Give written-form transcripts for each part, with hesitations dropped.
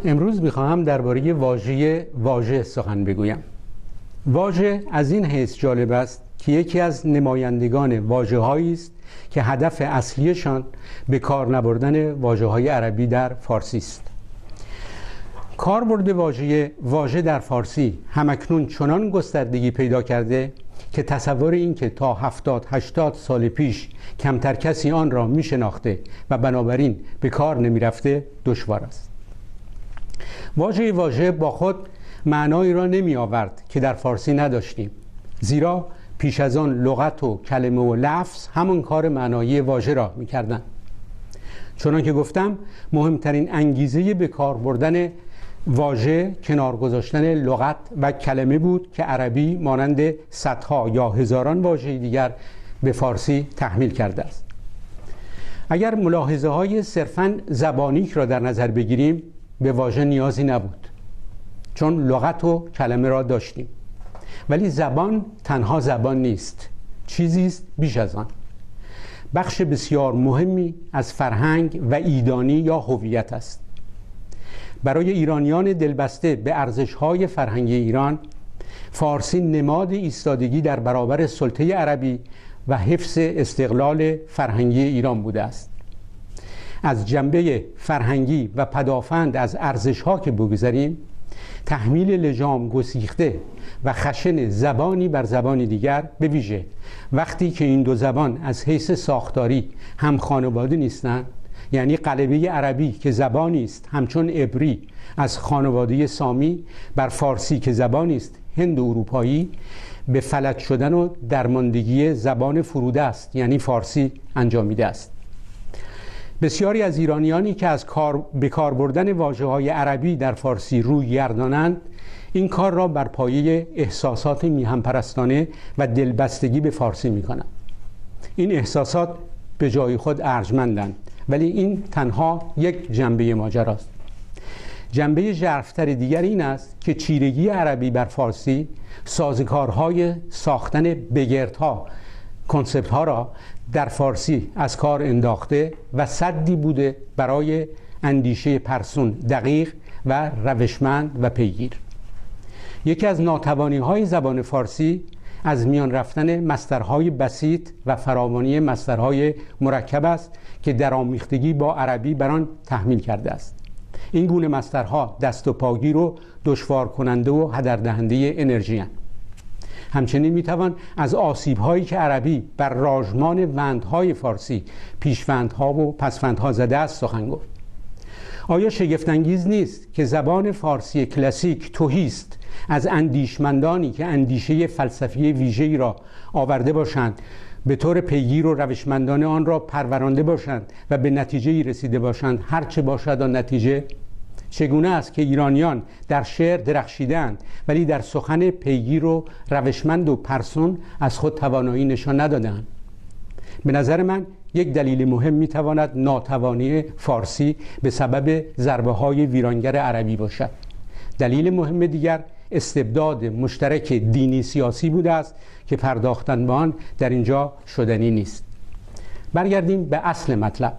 امروز میخواهم درباره واژه سخن بگویم. واژه از این حیث جالب است که یکی از نمایندگان واژه‌هایی است که هدف اصلیشان به کار نبردن واژه‌های عربی در فارسی است. کاربرد واژه در فارسی همکنون چنان گستردگی پیدا کرده که تصور این که تا 70-80 سال پیش کمتر کسی آن را می شناخته و بنابراین به کار نمی رفته دشوار است. واژه با خود معنایی را نمی آورد که در فارسی نداشتیم، زیرا پیش از آن لغت و کلمه و لفظ همون کار معنایی واژه را می کردن. چنان که گفتم مهمترین انگیزه به کار بردن واژه کنار گذاشتن لغت و کلمه بود که عربی مانند صدها یا هزاران واژه دیگر به فارسی تحمیل کرده است. اگر ملاحظه های صرفاً زبانی را در نظر بگیریم به واژه نیازی نبود، چون لغت و کلمه را داشتیم. ولی زبان تنها زبان نیست، چیزی است بیش از آن، بخش بسیار مهمی از فرهنگ و ایدانی یا هویت است. برای ایرانیان دلبسته به ارزش‌های فرهنگی ایران، فارسی نماد ایستادگی در برابر سلطه عربی و حفظ استقلال فرهنگی ایران بوده است. از جنبه فرهنگی و پدافند از ارزش‌ها که بگذاریم، تحمیل لجام گسیخته و خشن زبانی بر زبانی دیگر، به ویژه وقتی که این دو زبان از حیث ساختاری هم خانواده نیستند، یعنی قلبه عربی که زبانی است همچون عبری از خانواده سامی بر فارسی که زبانی است هند و اروپایی، به فلج شدن و درماندگی زبان فروده است، یعنی فارسی انجامیده است. بسیاری از ایرانیانی که از به کار بردن واژه‌های عربی در فارسی روی گردانند، این کار را بر پایه احساسات میهن‌پرستانه و دلبستگی به فارسی می‌کنند. این احساسات به جای خود ارجمندند، ولی این تنها یک جنبه ماجراست. جنبه ژرف‌تر دیگر این است که چیرگی عربی بر فارسی سازوکارهای ساختن بگردها، کنسپت‌ها را در فارسی از کار انداخته و سدی بوده برای اندیشه پرسون، دقیق و روشمند و پیگیر. یکی از ناتوانی‌های زبان فارسی از میان رفتن مصدرهای بسیط و فراوانی مصدرهای مرکب است که درآمیختگی با عربی بر آن تحمیل کرده است. این گونه مصدرها دست و پاگیر و دشوار کننده و هدر دهنده انرژی اند. همچنین میتوان از آسیب‌هایی که عربی بر راژمان وندهای فارسی، پیشوندها و پسوندها زده است سخن گفت. آیا شگفت‌انگیز نیست که زبان فارسی کلاسیک تهی است از اندیشمندانی که اندیشه فلسفی ویژه‌ای را آورده باشند، به طور پیگیر و روشمندانه آن را پرورانده باشند و به نتیجه‌ای رسیده باشند، هر چه باشد آن نتیجه؟ چگونه است که ایرانیان در شعر درخشیدند ولی در سخن پیگیر و روشمند و پرسون از خود توانایی نشان ندادند؟ به نظر من یک دلیل مهم میتواند ناتوانی فارسی به سبب ضربه‌های ویرانگر عربی باشد. دلیل مهم دیگر استبداد مشترک دینی سیاسی بوده است که پرداختن به آن در اینجا شدنی نیست. برگردیم به اصل مطلب.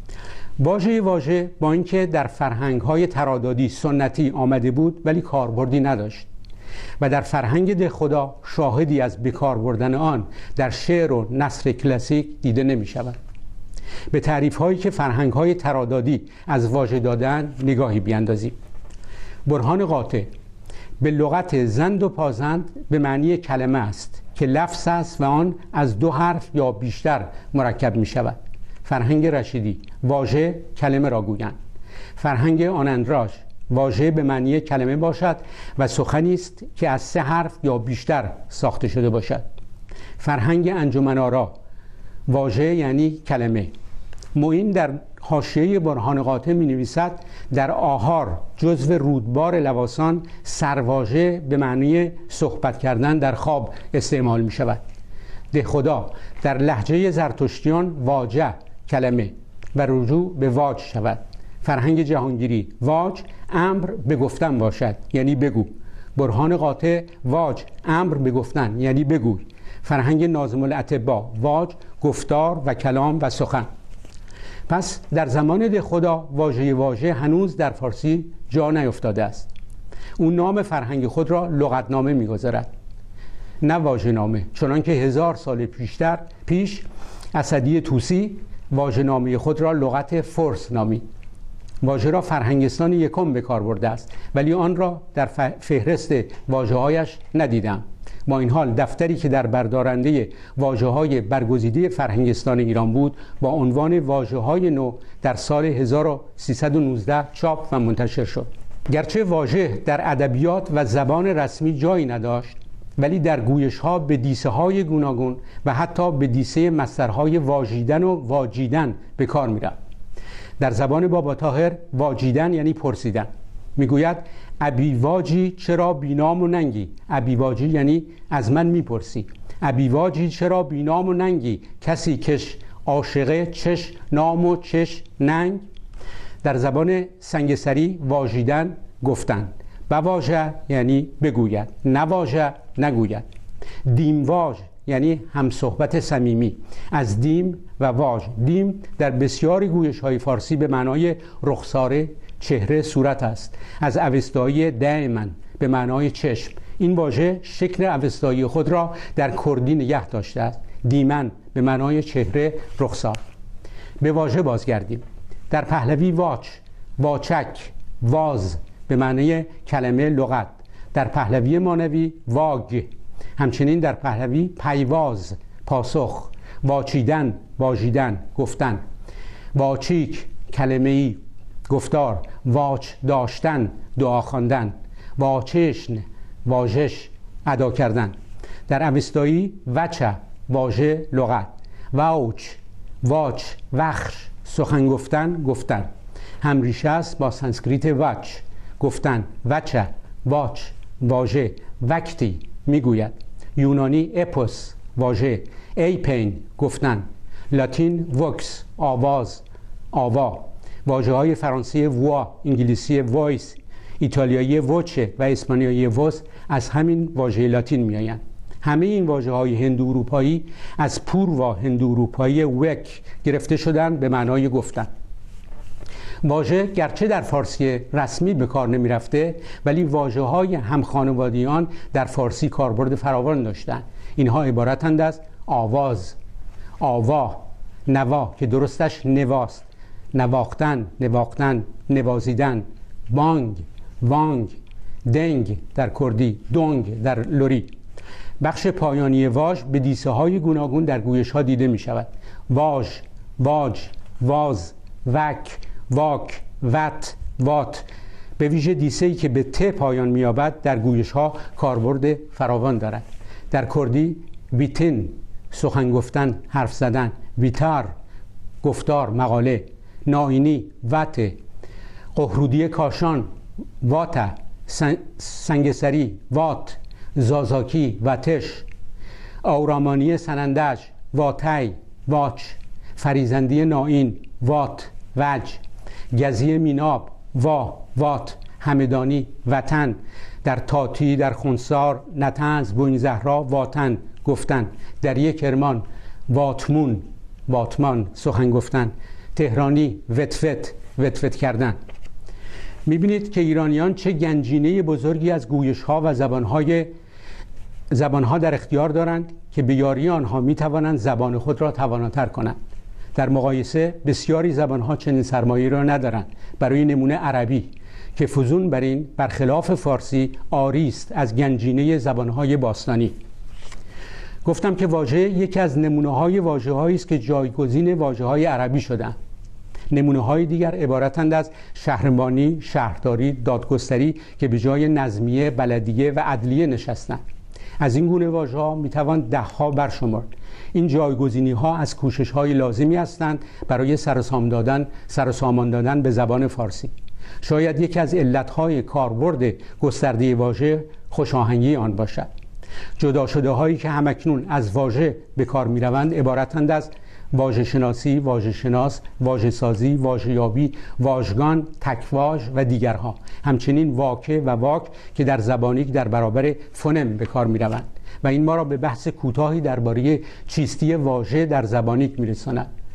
واژه با اینکه در فرهنگ‌های ترادادی سنتی آمده بود ولی کاربردی نداشت و در فرهنگ دهخدا شاهدی از بکار بردن آن در شعر و نثر کلاسیک دیده نمی شود. به تعریف‌هایی که فرهنگ‌های ترادادی از واژه دادن نگاهی بیاندازیم. برهان قاطع به لغت زند و پازند به معنی کلمه است که لفظ است و آن از دو حرف یا بیشتر مرکب می شود. فرهنگ رشیدی واژه کلمه را گویند. فرهنگ آنندراژ واژه به معنی کلمه باشد و سخنی است که از سه حرف یا بیشتر ساخته شده باشد. فرهنگ انجمن آرا واژه یعنی کلمه. معین در حاشیه برهان قاطع می نویسد در آهار جزو رودبار لواسان سرواژه به معنی صحبت کردن در خواب استعمال می شود. دهخدا در لهجه زرتشتیان واجه کلمه و رجوع به واج شود. فرهنگ جهانگیری واج امر به گفتن باشد یعنی بگو. برهان قاطع واج امر به گفتن یعنی بگوی. فرهنگ ناظم الاطباء واج گفتار و کلام و سخن. پس در زمان دهخدا واژه هنوز در فارسی جا نیفتاده است. او نام فرهنگ خود را لغتنامه می‌گذارد، نه واژه‌نامه، چنان که 1000 سال پیش اسدی طوسی واژه‌نامه خود را لغت فرس نامید. واژه را فرهنگستان یکم به کار برده است، ولی آن را در فهرست واژه‌هایش ندیدم. با این حال دفتری که در بردارنده واژه‌های برگزیده فرهنگستان ایران بود با عنوان واژه‌های نو در سال 1319 چاپ و منتشر شد. گرچه واژه در ادبیات و زبان رسمی جایی نداشت، ولی در گویش‌ها به دیسه‌های گوناگون و حتی به دیسه مصدرهای واژیدن و واجیدن به کار می‌رفت. در زبان بابا طاهر واجیدن یعنی پرسیدن. میگوید ابی واجی چرا بینام و ننگی؟ ابی واجی یعنی از من میپرسی. ابی واجی چرا بینام و ننگی؟ کسی کش عاشقه چش نام و چش ننگ. در زبان سنگسری واژیدن گفتن. بواژه یعنی بگوید، نواژه نگوید. دیم واژ یعنی همصحبت صمیمی. از دیم و واژ. دیم در بسیاری گویش‌های فارسی به معنای رخساره، چهره، صورت است. از اوستایی دائما به معنای چشم. این واژه شکل اوستایی خود را در کردی نگه داشته است. دیمن به معنای چهره، رخسار. به واژه بازگردیم. در پهلوی واچ، واچک، واز به معنای کلمه، لغت. در پهلوی مانوی واگ. همچنین در پهلوی پیواز، پاسخ. واچیدن، واژیدن، گفتن. واچیک، کلمه‌ای، گفتار. واچ داشتن، دعا خواندن. واچشن، واژش، ادا کردن. در اوستایی وچه، واژه، لغت. واوچ، واچ، وخش، سخن گفتن، گفتن. همریشه است با سانسکریت واچ، گفتن. وچه، واچ، واژه. وقتی، میگوید. یونانی اپوس، واژه. ایپین، گفتن. لاتین وکس، آواز، آوا. واژه‌های فرانسه وا، انگلیسی وایس، ایتالیایی ووچه و اسپانیایی ووس از همین واژه لاتین میآیند. همه این واژه‌های هندو اروپایی از پوروا هندو اروپایی وک گرفته شدند به معنای گفتن. واژه گرچه در فارسی رسمی به کار نمی رفته، ولی واژه‌های همخانوادگی آن در فارسی کاربرد فراوان داشتند. اینها عبارتند از آواز، آوا، نوا که درستش نواست، نواختن، نواختن، نوازیدن، بانگ، وانگ، دنگ در کردی، دونگ در لری. بخش پایانی واژ به دیسه های گوناگون در گویش ها دیده می شود. واژ، واج، واز، وک، واک، وت، وات. به ویژه دیسه‌ای که به ت پایان می‌یابد در گویش ها کاربرد فراوان دارد. در کردی ویتین، سخن گفتن، حرف زدن. ویتار، گفتار، مقاله. ناینی، وته. قهرودی کاشان، واته. سنگسری، وات. زازاکی، واتش. آورامانی سنندج، واتی، واچ. فریزندی نائین، وات، وج. گزی میناب، وا، وات. همدانی، وطن. در تاتی، در خونسار، نتنز، بوین زهرا، واتن، گفتن. در یک کرمان، واتمون، واتمان، سخن گفتن. تهرانی، وتفت، وتفت کردن. میبینید که ایرانیان چه گنجینه بزرگی از گویش‌ها و زبانها در اختیار دارند که به یاری آنها میتوانند زبان خود را تواناتر کنند. در مقایسه بسیاری زبانها چنین سرمایه‌ای را ندارند. برای نمونه عربی که فزون بر این برخلاف فارسی عاری است از گنجینه زبانهای باستانی. گفتم که واژه یکی از نمونه‌های واژه‌هایی است که جایگزین واژه‌های عربی شدند. نمونه‌های دیگر عبارتند از شهربانی، شهرداری، دادگستری که به جای نظمیه، بلدیه و عدلیه نشستند. از این گونه واژه‌ها میتوان ده‌ها برشمرد. این جایگزینی‌ها از کوشش‌های لازمی هستند برای سروسامان دادن به زبان فارسی. شاید یکی از علت‌های کاربرد گسترده واژه خوشاهنگی آن باشد. جدا شده هایی که همکنون از واژه به کار می‌روند عبارتند از واژه شناسی، واژه شناس، واژه سازی، واژه یابی، واژگان، تکواژ و دیگرها. همچنین واکه و واک که در زبانیک در برابر فونم به کار می‌روند و این ما را به بحث کوتاهی درباره چیستی واژه در زبانیک می‌رساند.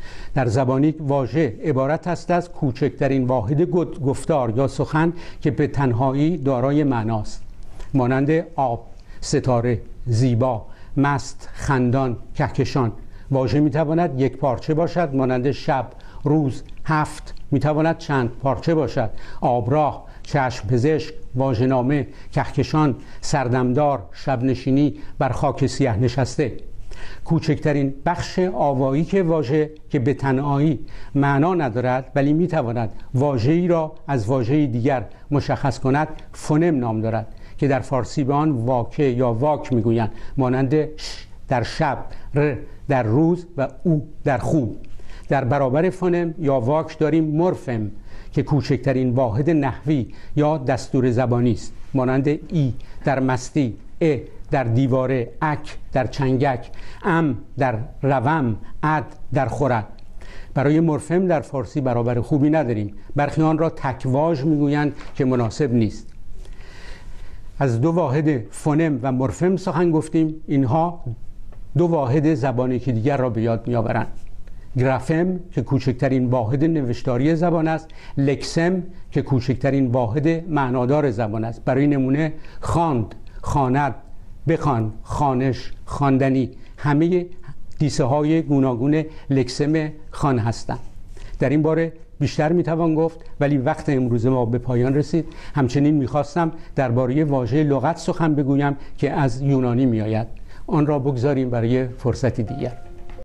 در زبانیک واژه عبارت است از کوچکترین واحد گفتار یا سخن که به تنهایی دارای معناست، مانند آب، ستاره، زیبا، مست، خندان، کهکشان. واژه میتواند یک پارچه باشد، مانند شب، روز، هفت. میتواند چند پارچه باشد، آبراه، چشم پزشک، واژه‌نامه، کهکشان، سردمدار، شبنشینی، بر خاک سیاه نشسته. کوچکترین بخش آوایی واژه که به تنهایی معنا ندارد ولی میتواند واژه‌ای را از واژه‌ای دیگر مشخص کند، فونم نام دارد که در فارسی به آن واکه یا واک میگویند، مانند ش در شب، ر در روز و او در خوب. در برابر فونم یا واک داریم مورفم که کوچکترین واحد نحوی یا دستور زبانی است، مانند ای در مستی، ا در دیواره، اک در چنگک، ام در روم، اد در خورد. برای مورفم در فارسی برابر خوبی نداریم، برخی آن را تکواژ میگویند که مناسب نیست. از دو واحد فونم و مورفم سخن گفتیم، اینها دو واحد زبانی که دیگر را به یاد میآورند. گرافم که کوچکترین واحد نوشتاری زبان است، لکسم که کوچکترین واحد معنادار زبان است. برای نمونه خواند، خواند، بخوان، خوانش، خواندنی، همه دیسه های گوناگون لکسم خوان هستند. در این باره بیشتر میتوان گفت ولی وقت امروز ما به پایان رسید. همچنین میخواستم درباره واژه لغت سخن بگویم که از یونانی میآید، آن را بگذاریم برای فرصتی دیگر.